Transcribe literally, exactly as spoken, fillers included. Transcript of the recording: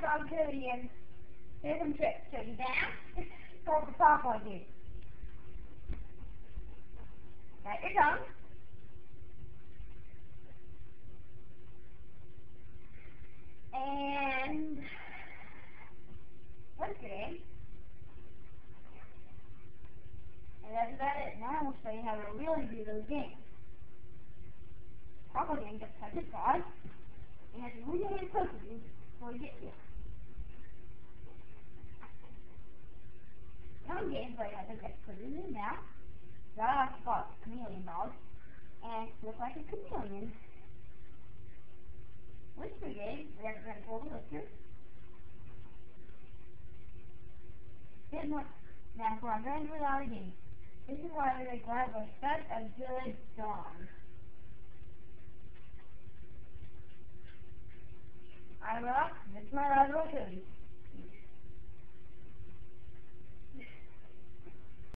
from Cody, and here's some tricks. So you down, hold the top like this. Got your tongue. And what's good? And that's about it. Now I'm going to show you how to really do those games. Probably going to get touch it five. You have to move your hand close to you before you get here. Some games like I think I put it in the mouth. That I got chameleon dog. And look like a chameleon. Whisper game, we haven't read all the whispers. Then what? Now for our grand reality game. This is why we glad we're such a good dog. I rock, this is my Roswell Cody.